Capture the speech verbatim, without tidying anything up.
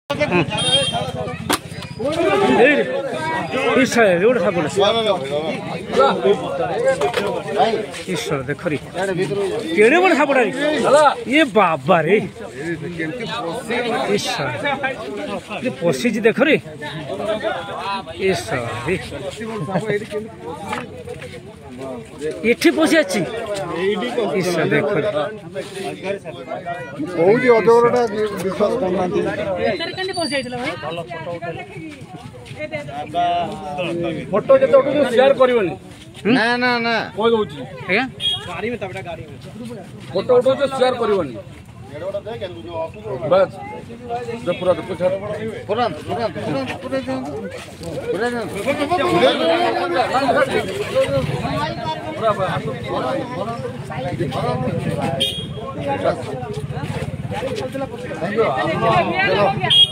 ईश्वर देख केड़े बड़े सापड़ा ये बाबा रे ईश्वर पशि देख रे ईश्वर एठी पशि अच्छी ईश्वर देख फोटो जो शेयर करबनी ना ना ना कोई दउची आज्ञा गाड़ी में तबडा गाड़ी में फोटो उठो जो शेयर करबनी बस जो पूरा तो कुछ पूरा पूरा पूरा पूरा पूरा